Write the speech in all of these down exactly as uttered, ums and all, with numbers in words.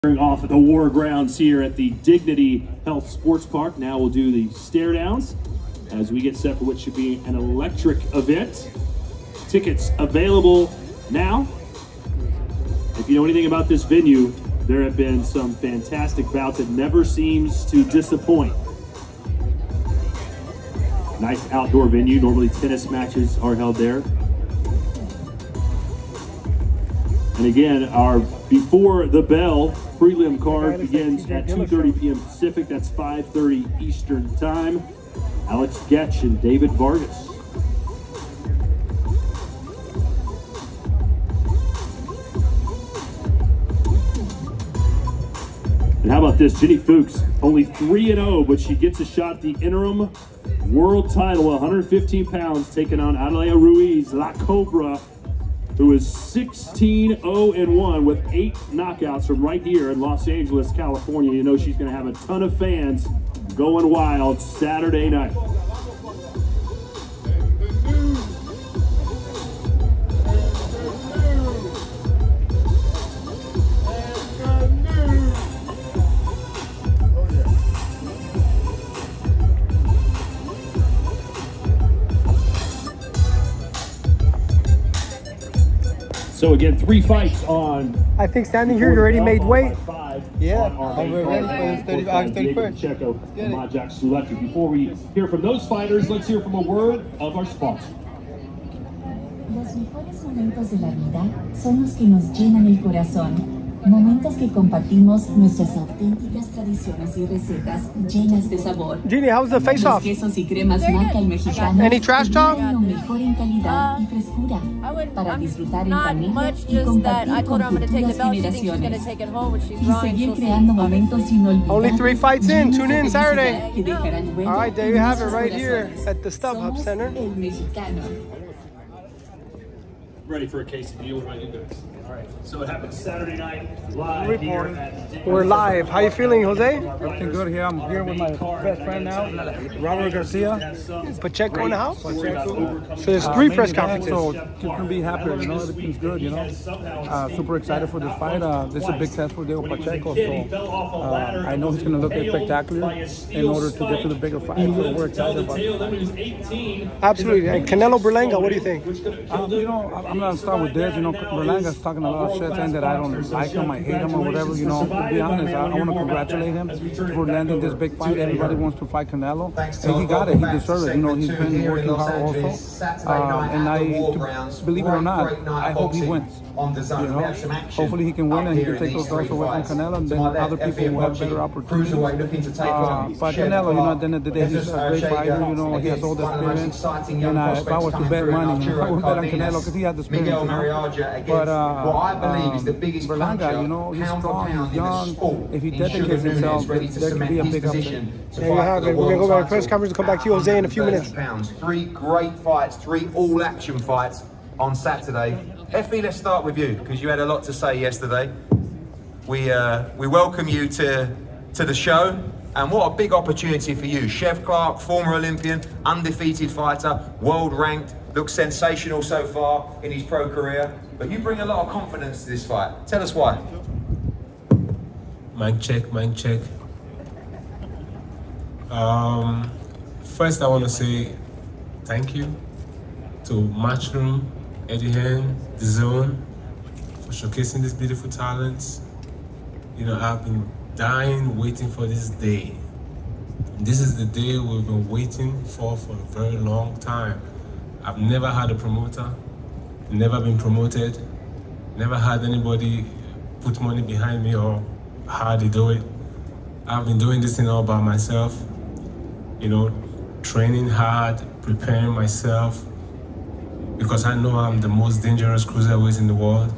Off at the war grounds here at the Dignity Health Sports Park. Now we'll do the stare downs as we get set for what should be an electric event. Tickets available now. If you know anything about this venue, there have been some fantastic bouts. It never seems to disappoint. Nice outdoor venue. Normally tennis matches are held there. And again, our before the bell prelim card begins at two thirty p m Pacific. That's five thirty Eastern Time. Alex Getch and David Vargas. And how about this? Jenny Fuchs, only three and oh, but she gets a shot at the interim world title, one hundred fifteen pounds, taking on Adelaide Ruiz, La Cobra, who is sixteen oh and one with eight knockouts from right here in Los Angeles, California. You know she's going to have a ton of fans going wild Saturday night. So again, three fights on. I think standing here, you already made weight. Yeah, we're ready for this August thirty-first. Before we hear from those fighters, let's hear from a word of our sponsor. Los mejores momentos de la vida son los que nos llenan el corazón. Momentos que compartimos nuestras auténticas tradiciones y recetas llenas de sabor. Genie, how's the face-off? Quesos y cremas marca el mexicano. Any trash talk? Lo mejor en calidad y frescura para disfrutar en familia y compartir con futuras generaciones y seguir creando momentos inolvidables. Only three fights in. Tune in Saturday. All right, there you have it right here at the StubHub Center. El mexicano. Ready for a quesadilla? What about you guys? All right. So it happens Saturday night live here at We're live. How you feeling, Jose? Looking good here. I'm here with my best friend now, Robert Garcia. Pacheco in the house? Pacheco. So there's three press conferences. So you can be happy, you know, everything's good, you know. Uh, super excited for this fight. Uh, this is a big test for Diego Pacheco, so uh, I know he's going to look spectacular in order to get to the bigger fight. So we're excited about it. Absolutely. And Canelo Berlanga, what do you think? Um, you know, I'm going to start with this. You know, Berlanga's talking a lot of shit, saying that I don't like him, I hate him, or whatever. You know, to be honest, I, I want to congratulate him for landing this big fight. Everybody wants to fight Canelo, and he got it. He deserves it. You know, he's been working hard also. Uh, and I, to, believe it or not, I hope he wins. You know, hopefully he can win and he can take those belts away from Canelo, and then other people will have better opportunities. Uh, but Canelo, you know, at the end of the day, he's a great fighter. You know, he has all the experience. And uh, if I was to bet money, you know, I would bet on Canelo because he has the experience. You know? But uh, um, Berlanga, you know, he's strong, he's young. If he dedicates himself, there could be a big upset. There you have it. We're going to go back to the press conference and come back to you, Jose, in a few minutes. Three great fights, three all-action fights on Saturday. Effie, let's start with you, because you had a lot to say yesterday. We uh, we welcome you to, to the show, and what a big opportunity for you. Chef Clark, former Olympian, undefeated fighter, world ranked, looks sensational so far in his pro career, but you bring a lot of confidence to this fight. Tell us why. Mic check, mic check. Um, first I want to say thank you to Matchroom, Eddie Hearn, The Zone, for showcasing these beautiful talents. You know, I've been dying, waiting for this day. This is the day we've been waiting for for a very long time. I've never had a promoter, never been promoted, never had anybody put money behind me or how they do it. I've been doing this thing all by myself, you know, training hard, preparing myself, because I know I'm the most dangerous cruiserweight in the world.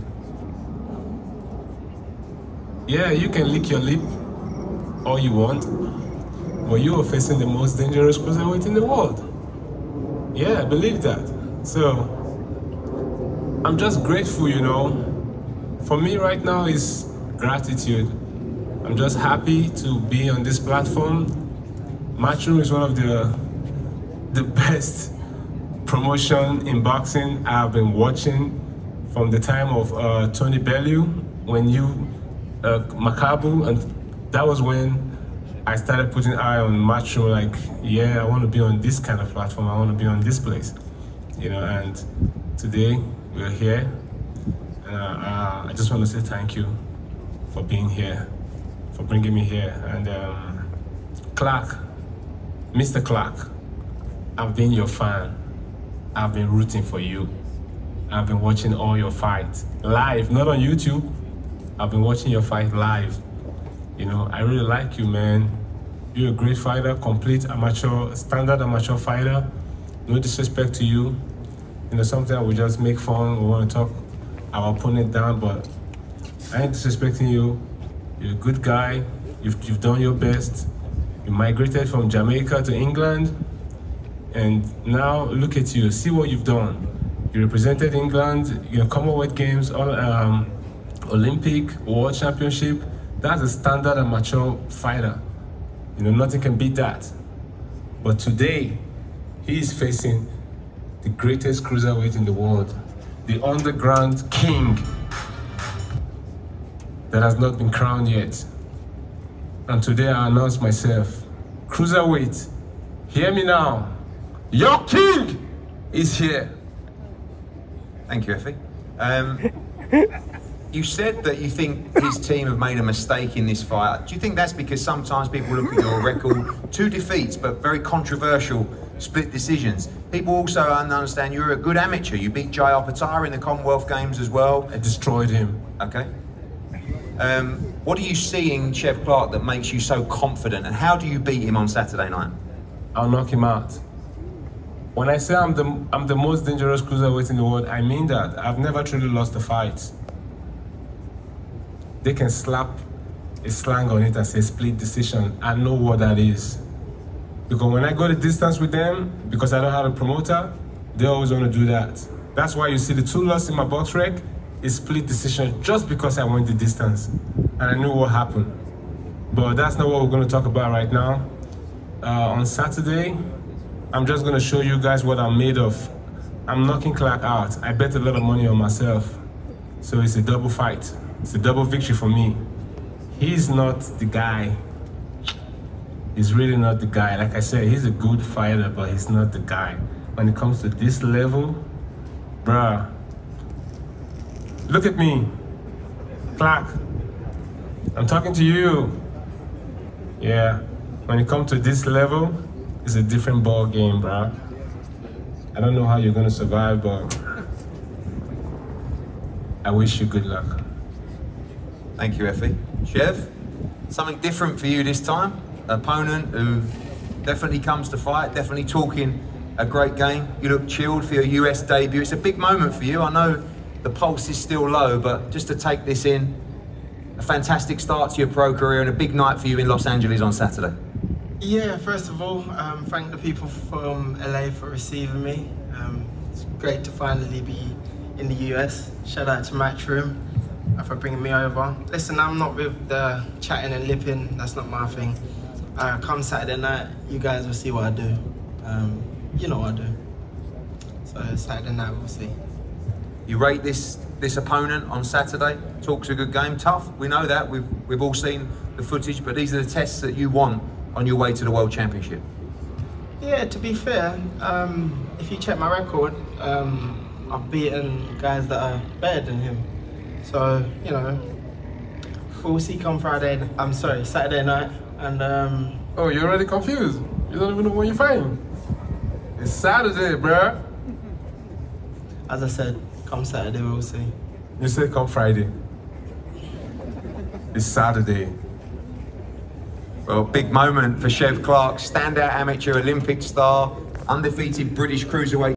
Yeah, you can lick your lip all you want, but you are facing the most dangerous cruiserweight in the world. Yeah, believe that. So, I'm just grateful, you know. For me right now is gratitude. I'm just happy to be on this platform. Matchroom is one of the, the best promotion in boxing I've been watching from the time of uh, Tony Bellew, when you uh, Makabu, and that was when I started putting eye on Matchroom, like, yeah, I want to be on this kind of platform, I want to be on this place, you know, and today we're here, and uh, uh, I just want to say thank you for being here, for bringing me here, and um, Clark, Mister Clark, I've been your fan, I've been rooting for you, I've been watching all your fights, live, not on YouTube, I've been watching your fight live. You know, I really like you, man. You're a great fighter, complete amateur, standard amateur fighter. No disrespect to you. You know, sometimes we just make fun, we want to talk our opponent down, but I ain't disrespecting you. You're a good guy. You've, you've done your best. You migrated from Jamaica to England, and now look at you. See what you've done. You represented England, you know, Commonwealth Games, um, Olympic, World Championship. That's a standard amateur fighter. You know, nothing can beat that. But today, he is facing the greatest cruiserweight in the world, the underground king that has not been crowned yet. And today I announce myself, cruiserweight, hear me now, your king is here. Thank you, Effie. Um, You said that you think his team have made a mistake in this fight. Do you think that's because sometimes people look at your record, two defeats, but very controversial split decisions? People also understand you're a good amateur. You beat Jai Opatara in the Commonwealth Games as well. I destroyed him. Okay. Um, what do you see in Chev Clark that makes you so confident, and how do you beat him on Saturday night? I'll knock him out. When I say I'm the, I'm the most dangerous cruiserweight in the world, I mean that. I've never truly lost a fight. They can slap a slang on it and say split decision. I know what that is. Because when I go the distance with them, because I don't have a promoter, they always want to do that. That's why you see the two losses in my box rec is split decision, just because I went the distance. And I knew what happened. But that's not what we're going to talk about right now. Uh, on Saturday, I'm just going to show you guys what I'm made of. I'm knocking Clark out. I bet a lot of money on myself. So it's a double fight. It's a double victory for me. He's not the guy. He's really not the guy. Like I said, he's a good fighter, but he's not the guy. When it comes to this level, bruh, look at me, Clark. I'm talking to you. Yeah, when it comes to this level, it's a different ball game, bruh. I don't know how you're gonna survive, but I wish you good luck. Thank you, Effie. Chev, something different for you this time. Opponent who definitely comes to fight, definitely talking a great game. You look chilled for your U S debut. It's a big moment for you. I know the pulse is still low, but just to take this in, a fantastic start to your pro career and a big night for you in Los Angeles on Saturday. Yeah, first of all, um, thank the people from L A for receiving me. Um, it's great to finally be in the U S. Shout out to Matchroom for bringing me over. Listen, I'm not with the chatting and lipping, that's not my thing. Uh, come Saturday night, you guys will see what I do. Um, you know what I do. So Saturday night, we'll see. You rate this this opponent on Saturday? Talk's a good game, tough, we know that. We've, we've all seen the footage, but these are the tests that you want on your way to the World Championship. Yeah, to be fair, um, if you check my record, um, I've beaten guys that are better than him. So, you know, we'll see come Friday, I'm sorry, Saturday night, and um... Oh, you're already confused? You don't even know when you're fighting? It's Saturday, bruh. As I said, come Saturday, we'll see. You said come Friday. It's Saturday. Well, big moment for Chev Clark, standout amateur Olympic star, undefeated British cruiserweight.